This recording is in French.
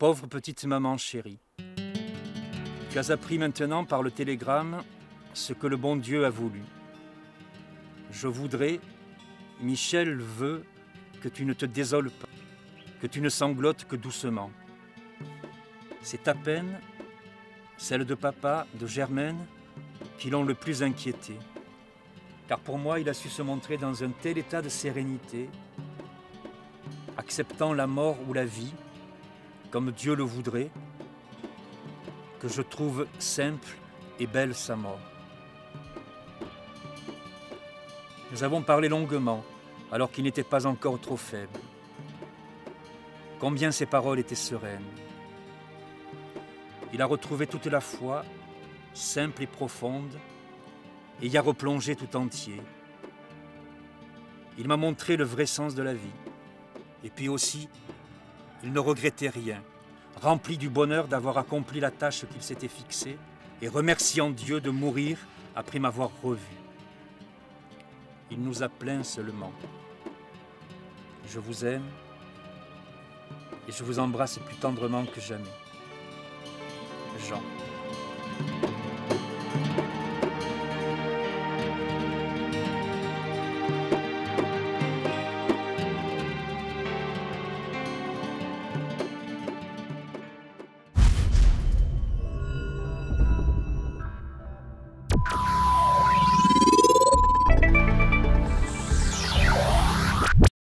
Pauvre petite maman chérie, tu as appris maintenant par le télégramme ce que le bon Dieu a voulu. Je voudrais, Michel veut, que tu ne te désoles pas, que tu ne sanglotes que doucement. C'est ta peine, celle de papa, de Germaine, qui l'ont le plus inquiété. Car pour moi, il a su se montrer dans un tel état de sérénité, acceptant la mort ou la vie, comme Dieu le voudrait, que je trouve simple et belle sa mort. Nous avons parlé longuement, alors qu'il n'était pas encore trop faible. Combien ses paroles étaient sereines. Il a retrouvé toute la foi, simple et profonde, et y a replongé tout entier. Il m'a montré le vrai sens de la vie. Et puis aussi, il ne regrettait rien, rempli du bonheur d'avoir accompli la tâche qu'il s'était fixée et remerciant Dieu de mourir après m'avoir revu. Il nous a plaints seulement. Je vous aime et je vous embrasse plus tendrement que jamais. Jean.